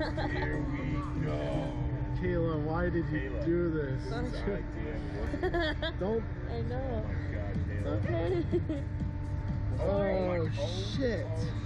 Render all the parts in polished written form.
Here we go. Kayla, why did you do this? Don't. I know. Oh my God, Kayla. It's okay. Oh, shit.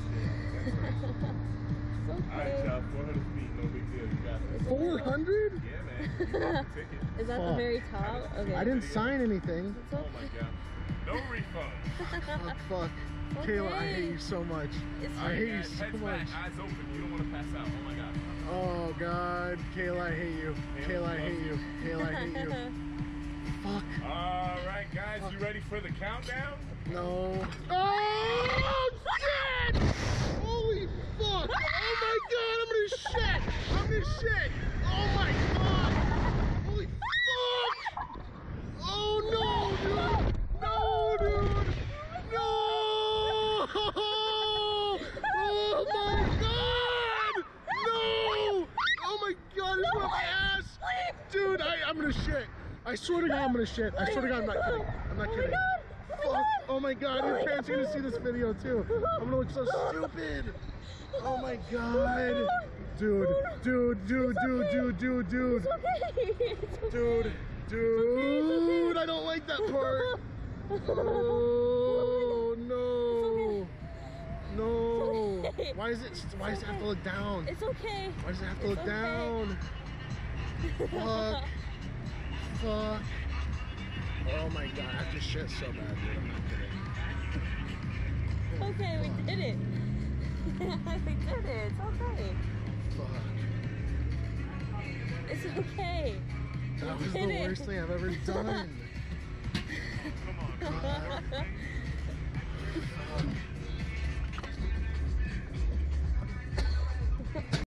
It's okay. Alright, y'all, 400 feet, no big deal. You got this. 400? Yeah, man. You got the ticket. Is that the very top? Okay. I didn't sign anything. It's Oh okay. my God. No refund. Fuck. Kayla, I hate you so much. I hate you so Heads much. back, eyes open. You don't want to pass out. Oh my God. Oh God, Kayla, I hate you. Kayla, I hate you. Kayla, I hate you. Fuck. All right, guys, you ready for the countdown? No. Oh shit! Holy fuck! Oh my God, I'm gonna shit! I'm gonna shit! Oh my God! Holy fuck! Oh no, dude! No, dude! No! Oh my God! No! Oh my God, it's my ass! Dude, I'm gonna shit. I swear to God, I'm gonna shit. I swear to God, I'm not kidding. I'm not kidding. Fuck. Oh my God, your parents are gonna see this video too. I'm gonna look so stupid. Oh my God. Dude. It's okay. Dude, I don't like that part. Oh no. No. Why does it have to look down? It's okay. Why does it have to look down? Fuck. Fuck. Oh my God, I have to shit so bad, dude. I'm not kidding. It's okay, we did it. We did it. It's okay. Fuck. It's okay. That was the worst thing I've ever done. Come on.